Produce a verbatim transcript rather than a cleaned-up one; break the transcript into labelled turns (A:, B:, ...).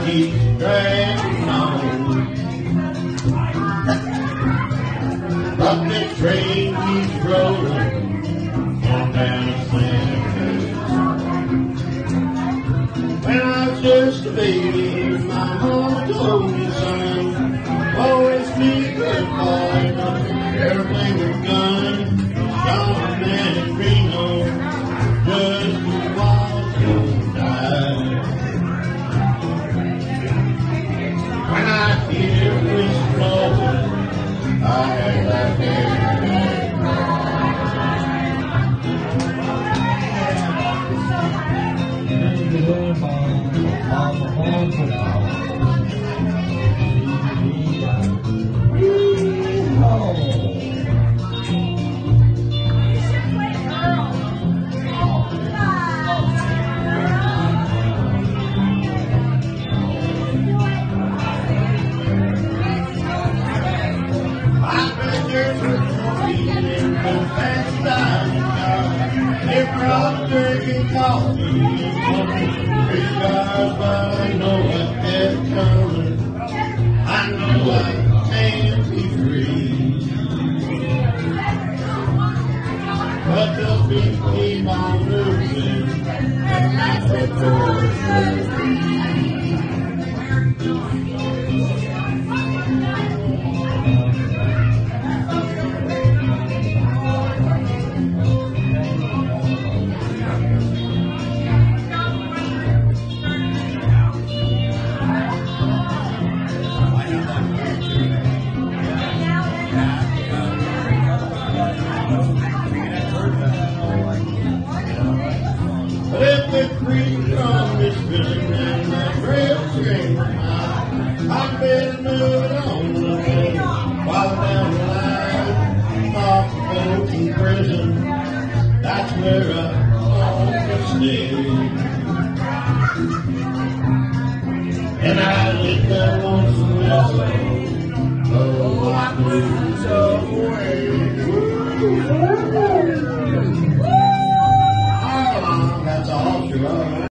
A: keeps dragging on. But the train keeps rolling on down Santa Cruz. When I was just a baby, my mama told me, son, always be a good boy, everything was done. John man in Reno, just a while to die. When I hear this blowing, I had that day. If I'm drinking coffee, three cars, but I know what they're coming. I know I can't be free, but the feet keep on moving, and that's what towards the If the creek drum is spinning and the trail screams out, I'm better moving on the road. While down the line, off the boat in prison, that's where I want to stay. And I lit that once in a while, oh, I moved away. That's all, sure.